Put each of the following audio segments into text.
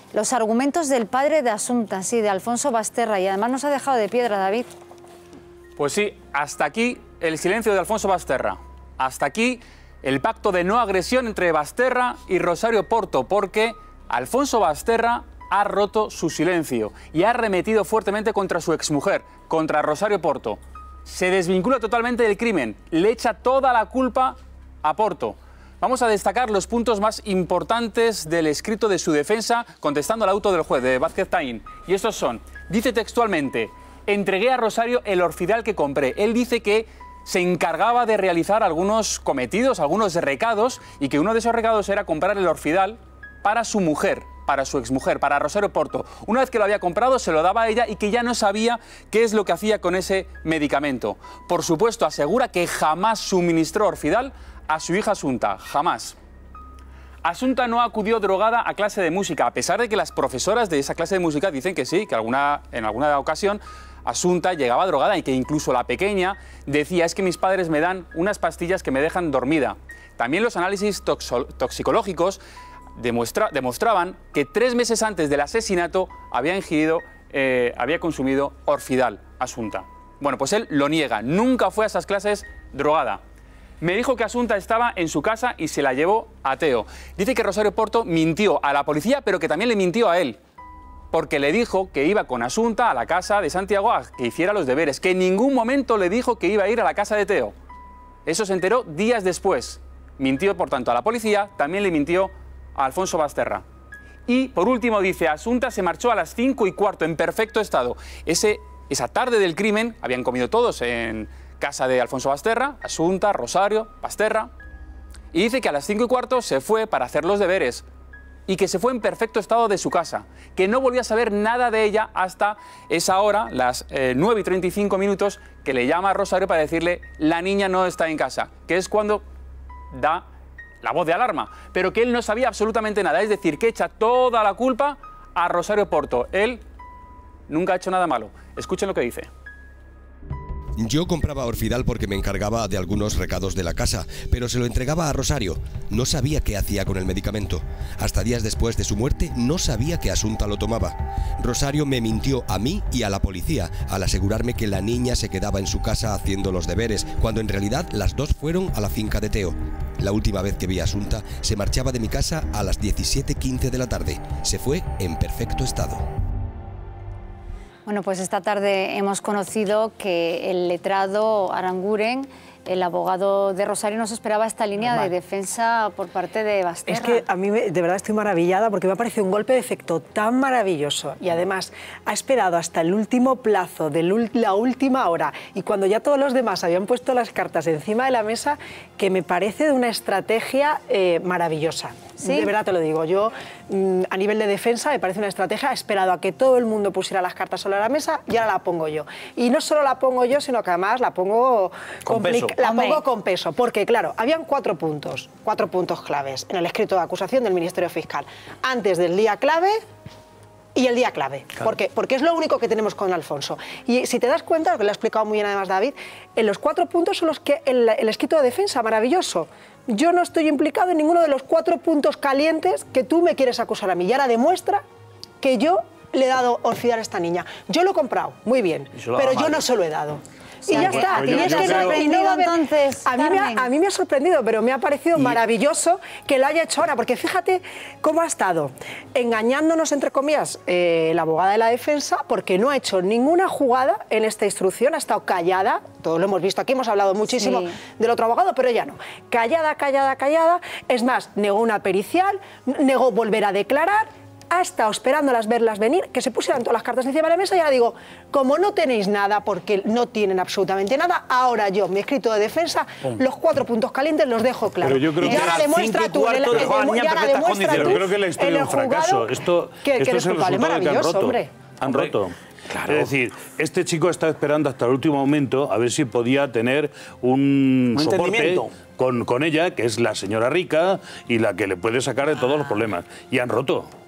Los argumentos del padre de Asunta, sí, de Alfonso Basterra, y además nos ha dejado de piedra, David. Pues sí, hasta aquí el silencio de Alfonso Basterra. Hasta aquí el pacto de no agresión entre Basterra y Rosario Porto, porque Alfonso Basterra ha roto su silencio y ha arremetido fuertemente contra su exmujer, contra Rosario Porto. Se desvincula totalmente del crimen, le echa toda la culpa a Porto. Vamos a destacar los puntos más importantes del escrito de su defensa contestando al auto del juez de Vázquez Taín. Y estos son, dice textualmente: entregué a Rosario el orfidal que compré. Él dice que se encargaba de realizar algunos cometidos, algunos recados, y que uno de esos recados era comprar el orfidal para su mujer, para su exmujer, para Rosario Porto. Una vez que lo había comprado, se lo daba a ella y que ya no sabía qué es lo que hacía con ese medicamento. Por supuesto, asegura que jamás suministró orfidal a su hija Asunta, jamás. Asunta no acudió drogada a clase de música, a pesar de que las profesoras de esa clase de música dicen que sí, que en alguna ocasión Asunta llegaba drogada y que incluso la pequeña decía: es que mis padres me dan unas pastillas que me dejan dormida. También los análisis toxicológicos demostraban que 3 meses antes del asesinato había consumido orfidal, Asunta. Bueno, pues él lo niega, nunca fue a esas clases drogada. Me dijo que Asunta estaba en su casa y se la llevó a Teo. Dice que Rosario Porto mintió a la policía, pero que también le mintió a él, porque le dijo que iba con Asunta a la casa de Santiago a que hiciera los deberes, que en ningún momento le dijo que iba a ir a la casa de Teo. Eso se enteró días después. Mintió, por tanto, a la policía, también le mintió a Alfonso Basterra. Y, por último, dice: Asunta se marchó a las 5:15 en perfecto estado. Esa tarde del crimen habían comido todos en casa de Alfonso Basterra, Asunta, Rosario, Basterra, y dice que a las 5:15 se fue para hacer los deberes y que se fue en perfecto estado de su casa, que no volvió a saber nada de ella hasta esa hora, las 9:35, que le llama a Rosario para decirle: la niña no está en casa, que es cuando da la voz de alarma, pero que él no sabía absolutamente nada, es decir, que echa toda la culpa a Rosario Porto. Él nunca ha hecho nada malo. Escuchen lo que dice. Yo compraba orfidal porque me encargaba de algunos recados de la casa, pero se lo entregaba a Rosario. No sabía qué hacía con el medicamento. Hasta días después de su muerte no sabía que Asunta lo tomaba. Rosario me mintió a mí y a la policía al asegurarme que la niña se quedaba en su casa haciendo los deberes, cuando en realidad las dos fueron a la finca de Teo. La última vez que vi a Asunta se marchaba de mi casa a las 17:15 de la tarde. Se fue en perfecto estado. Bueno, pues esta tarde hemos conocido que el letrado Aranguren, el abogado de Rosario, no se esperaba esta línea de defensa por parte de Basterra. Es que a mí de verdad estoy maravillada porque me ha parecido un golpe de efecto tan maravilloso y además ha esperado hasta el último plazo, de la última hora, y cuando ya todos los demás habían puesto las cartas encima de la mesa, que me parece de una estrategia maravillosa. ¿Sí? De verdad te lo digo, yo a nivel de defensa me parece una estrategia. He esperado a que todo el mundo pusiera las cartas sobre la mesa y ahora la pongo yo. Y no solo la pongo yo, sino que además la pongo con peso. Porque claro, habían 4 puntos claves en el escrito de acusación del Ministerio Fiscal. Antes del día clave y el día clave. Claro. Porque es lo único que tenemos con Alfonso. Y si te das cuenta, lo que le ha explicado muy bien además David, en los 4 puntos son los que el escrito de defensa, maravilloso. Yo no estoy implicado en ninguno de los 4 puntos calientes que tú me quieres acusar a mí. Y ahora demuestra que yo le he dado orfidal a esta niña. Yo lo he comprado, muy bien, pero yo no se lo he dado. Y ya está. Y es que a mí me ha sorprendido, pero me ha parecido maravilloso que lo haya hecho ahora, porque fíjate cómo ha estado engañándonos, entre comillas, la abogada de la defensa, porque no ha hecho ninguna jugada en esta instrucción, ha estado callada. Todos lo hemos visto aquí, hemos hablado muchísimo del otro abogado, pero ella no. Callada. Es más, negó una pericial, negó volver a declarar. Ha estado esperándolas verlas venir, que se pusieran todas las cartas encima de la mesa, y ahora digo, como no tenéis nada, porque no tienen absolutamente nada, ahora yo, mi escrito de defensa, los 4 puntos calientes los dejo claros. Pero yo creo que ahora demuestra tú, yo creo que la historia es un fracaso. Esto es el resultado de que han roto. Claro. Es decir, este chico está esperando hasta el último momento a ver si podía tener un soporte con ella, que es la señora rica y la que le puede sacar de todos los problemas. Y han roto.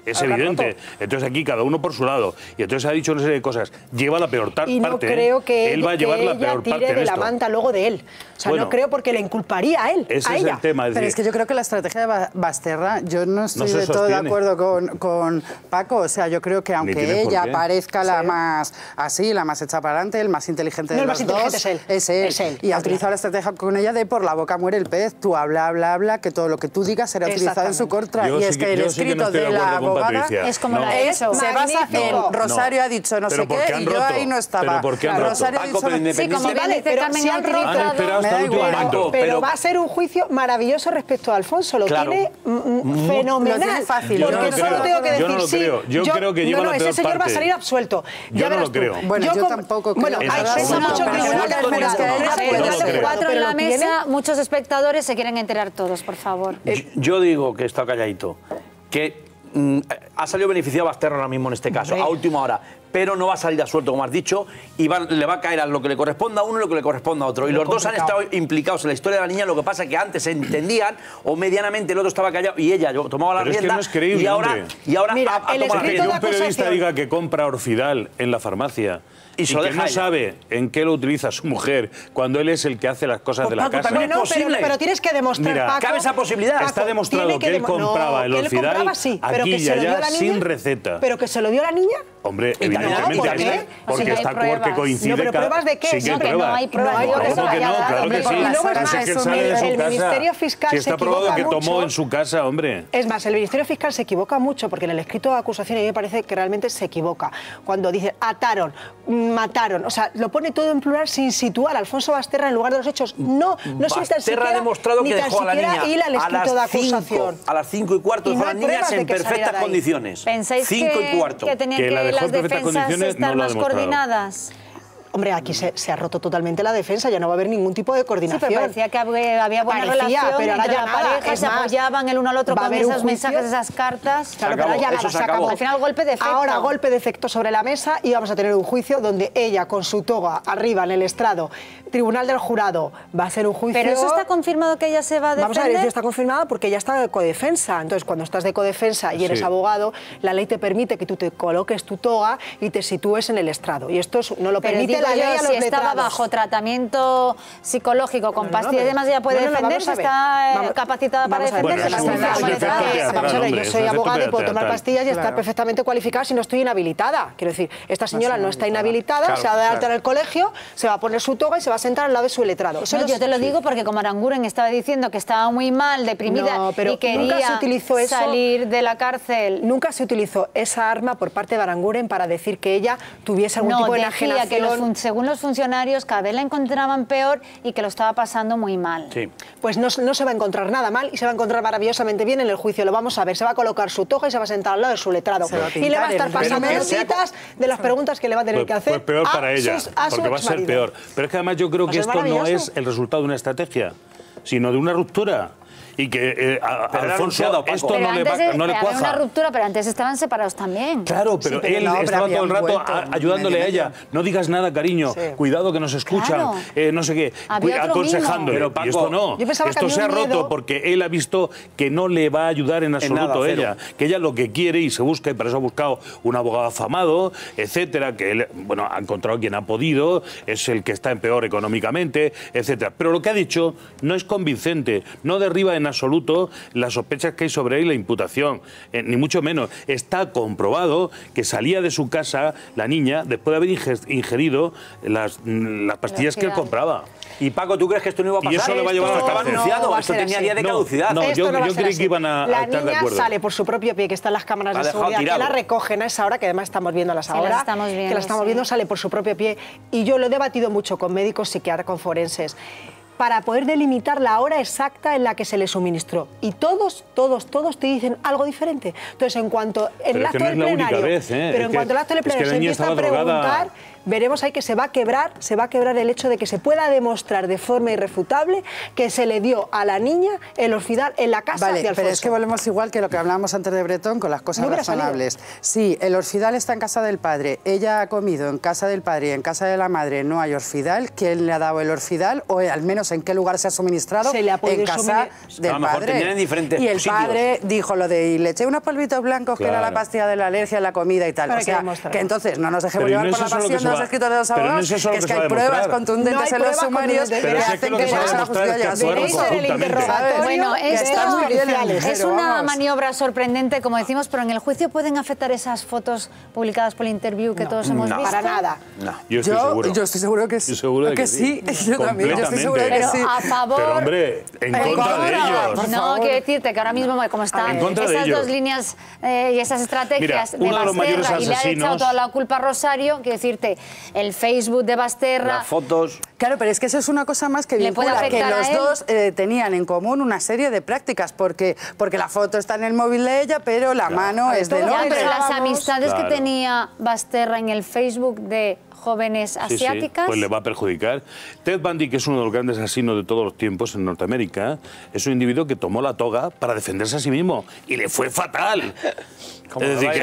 es evidente. Entonces aquí cada uno por su lado. Y entonces ha dicho una serie de cosas. Lleva la peor parte. Y no creo que él va a llevar la peor parte de la manta luego de él. O sea, no creo porque le inculparía a él, ese a es ella. El tema. Pero es que yo creo que la estrategia de Basterra, yo no estoy de todo de acuerdo con Paco. O sea, yo creo que aunque ella parezca la más así, la más hecha para adelante, el más inteligente de los dos, es él. Y ha utilizado la estrategia con ella de por la boca muere el pez. Tú habla, que todo lo que tú digas será utilizado en su contra. Y es que el escrito de la abogada es como la he hecho. Se basa en Rosario ha dicho no sé qué y yo ahí no estaba. Rosario ha dicho sí, como bien dice Carmen, ha utilizado. Pero va a ser un juicio maravilloso respecto a Alfonso. Lo tiene fenomenal. Lo tiene fácil. Porque solo tengo que decir sí. Yo creo que lleva la peor parte. Ese señor va a salir absuelto. Yo no lo creo. Bueno, yo tampoco creo. Bueno, hay mucho tribunal de jurado. Cuatro en la mesa, muchos espectadores se quieren enterar todos, por favor. Yo digo que está calladito, que ha salido beneficiado Basterra ahora mismo en este caso, a última hora, pero no va a salir a suelto, como has dicho, y le va a caer a lo que le corresponda a uno y lo que le corresponda a otro. Y los dos han estado implicados en la historia de la niña, lo que pasa es que antes se entendían, o medianamente el otro estaba callado y ella tomaba la rienda. Es que no es creíble, y ahora Mira, ha tomado la rienda. Que un periodista diga que compra Orfidal en la farmacia y que no sabe en qué lo utiliza su mujer cuando él es el que hace las cosas de la casa. No, pero tienes que demostrar, Paco, cabe esa posibilidad. Está demostrado que él compraba el Orfidal aquí y allá sin receta. ¿Pero que se lo dio a la niña? Hombre, evidentemente, porque está porque coincide. No, pero ¿pruebas de qué? Sí, que no hay pruebas. ¿Cómo que no? Claro que sí. El Ministerio Fiscal se equivoca mucho. Si está probado que tomó en su casa, hombre. Es más, el Ministerio Fiscal se equivoca mucho porque en el escrito de acusación a mí me parece que realmente se equivoca. Cuando dice ataron, mataron, o sea, lo pone todo en plural sin situar a Alfonso Basterra en lugar de los hechos. No Basterra ha demostrado que dejó a la niña a las 5:15 dejó a las niñas en perfectas condiciones. ¿Pensáis que tenían que las defensas estar más coordinadas? Hombre, aquí se ha roto totalmente la defensa, ya no va a haber ningún tipo de coordinación. Sí, pero parecía que había buena relación pero ahora entre ya la pareja, se apoyaban el uno al otro con esos mensajes, esas cartas. Claro, pero ya nada, se acabó. Al final, golpe de efecto. Ahora, golpe de efecto sobre la mesa y vamos a tener un juicio donde ella, con su toga arriba en el estrado, Tribunal del Jurado, va a ser un juicio... ¿Pero eso está confirmado que ella se va a defender? Vamos a ver, eso está confirmado porque ella está de codefensa. Entonces, cuando estás de codefensa y eres abogado, la ley te permite que tú te coloques tu toga y te sitúes en el estrado. Y esto no lo permite la ley a los letrados. Bajo tratamiento psicológico con pastillas y demás, ya puede defenderse, está capacitada para defenderse. Vamos a ver, yo soy abogada y puedo tomar pastillas y estar perfectamente cualificada si no estoy inhabilitada. Quiero decir, esta señora no está inhabilitada, se va a dar alta en el colegio, se va a poner su toga y se va a sentar al lado de su letrado. Yo te lo digo porque como Aranguren estaba diciendo que estaba muy mal, deprimida y quería salir de la cárcel. Nunca se utilizó esa arma por parte de Aranguren para decir que ella tuviese algún tipo de enajenación. Que según los funcionarios cada vez la encontraban peor y que lo estaba pasando muy mal. Sí. Pues no se va a encontrar nada mal y se va a encontrar maravillosamente bien en el juicio. Lo vamos a ver. Se va a colocar su toga y se va a sentar al lado de su letrado. Y le va a estar pasando notitas de las preguntas que le va a tener que hacer. Pues peor para ella, porque va a ser peor. Pero es que además yo creo que esto no es el resultado de una estrategia, sino de una ruptura. Y que Alfonso esto no le cuaja. una ruptura, pero antes estaban separados también. Claro, pero él estaba todo el rato ayudándole a ella. No digas nada, cariño. Cuidado que nos escuchan. No sé qué. Aconsejándole. Y esto no. Esto se ha roto porque él ha visto que no le va a ayudar en absoluto a ella. Que ella lo que quiere y se busca, y para eso ha buscado un abogado afamado, etcétera, que él, bueno, ha encontrado quien ha podido, es el que está en peor económicamente, etcétera. Pero lo que ha dicho no es convincente, no derriba en absoluto las sospechas que hay sobre él y la imputación, ni mucho menos. Está comprobado que salía de su casa la niña después de haber ingerido las pastillas que él compraba. Y Paco, ¿tú crees que esto no iba a pasar? Y eso le va a llevar a la cárcel. Estaba anunciado, esto tenía día de caducidad. No, yo creí que iban a estar de acuerdo. La niña sale por su propio pie, que están las cámaras de seguridad, que la recogen a esa hora, que además estamos viéndolas ahora, que la estamos viendo, sale por su propio pie. Y yo lo he debatido mucho con médicos, psiquiatras, con forenses, para poder delimitar la hora exacta en la que se le suministró. Y todos te dicen algo diferente. Entonces, en cuanto el acto del plenario, pero en cuanto el acto del plenario se empieza a preguntar, veremos ahí que se va a quebrar el hecho de que se pueda demostrar de forma irrefutable que se le dio a la niña el orfidal en la casa de Alfonso. Pero es que volvemos igual que lo que hablábamos antes de Bretón con las cosas razonables. Sí, el orfidal está en casa del padre, ella ha comido en casa del padre y en casa de la madre no hay orfidal. ¿Quién le ha dado el orfidal? O al menos en qué lugar se ha suministrado. Se le ha podido en casa del padre. En diferentes y el sitios. Padre dijo lo de, y le eché unos polvitos blancos, que era la pastilla de la alergia en la comida y tal. O sea, que entonces no nos dejemos llevar por la pasión de los escritos de los abogados, que es que hay pruebas contundentes en los sumarios que hacen que la justicia llegue a su Bueno, es una maniobra sorprendente, como decimos, pero en el juicio pueden afectar esas fotos publicadas por el Interview que todos hemos visto. Para nada. Yo estoy seguro. Yo estoy seguro que sí. Que sí. Yo también. Yo estoy seguro que sí. A favor. Pero hombre, en contra de ellos. No, quiero decirte que ahora mismo, como están esas dos líneas y esas estrategias de Basterra y le ha echado toda la culpa a Rosario, quiero decirte, el Facebook de Basterra. Las fotos. Claro, pero es que eso es una cosa más que vincula que los dos tenían en común una serie de prácticas, porque la foto está en el móvil de ella, pero la mano es del hombre. Pero las amistades que tenía Basterra en el Facebook de jóvenes asiáticas... pues le va a perjudicar. Ted Bundy, que es uno de los grandes asesinos de todos los tiempos en Norteamérica, es un individuo que tomó la toga para defenderse a sí mismo y le fue fatal. Es decir,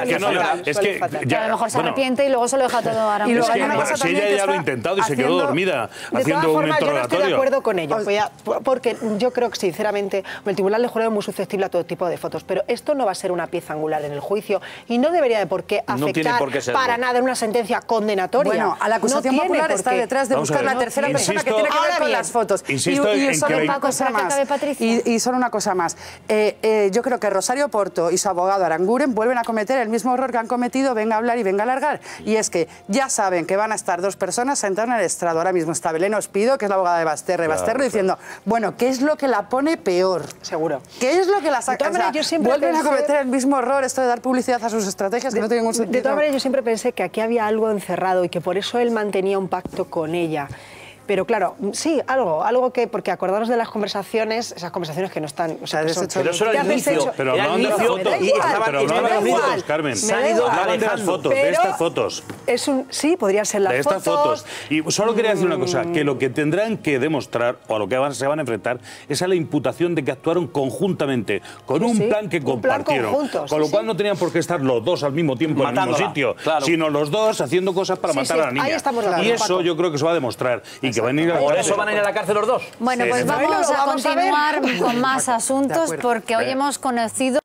que a lo mejor se arrepiente y luego se lo deja todo a Aramburu. Si ella ya lo ha intentado y se quedó dormida haciendo un interrogatorio. Yo no estoy de acuerdo con ello, porque yo creo que sinceramente el Tribunal de Jurado es muy susceptible a todo tipo de fotos, pero esto no va a ser una pieza angular en el juicio y no debería de por qué afectar para nada en una sentencia condenatoria. Bueno, a la acusación popular está detrás de buscar la tercera persona que tiene que ver con las fotos. Y solo una cosa más. Y solo una cosa más. Yo creo que Rosario Porto y su abogado Aranguren vuelven a cometer el mismo error que han cometido, venga a hablar y venga a alargar. Y es que ya saben que van a estar dos personas sentadas en el estrado. Ahora mismo está Belén Ospido, que es la abogada de Basterra, diciendo, bueno, ¿qué es lo que la pone peor? Seguro. ¿Qué es lo que la saca? Vuelven a cometer el mismo error, esto de dar publicidad a sus estrategias, que no tienen ningún sentido. De todas maneras, yo siempre pensé que aquí había algo encerrado y que por eso él mantenía un pacto con ella. Pero claro, sí, algo que, porque acordaros de las conversaciones, esas conversaciones que no están... O sea, pero eso era el inicio. Pero hablaban de las fotos. Pero hablaban de las fotos, Carmen. Hablaban de las fotos, de estas fotos. Sí, podrían ser las fotos. De estas fotos. Y solo quería decir una cosa, que lo que tendrán que demostrar, o a lo que se van a enfrentar, es a la imputación de que actuaron conjuntamente, con un plan que compartieron. Con lo cual no tenían por qué estar los dos al mismo tiempo en el mismo sitio, sino los dos haciendo cosas para matar a la niña. Y eso yo creo que se va a demostrar. Y que van a ir a ¿Por eso van a ir a la cárcel los dos? Bueno, pues vamos a continuar con más asuntos porque hoy hemos conocido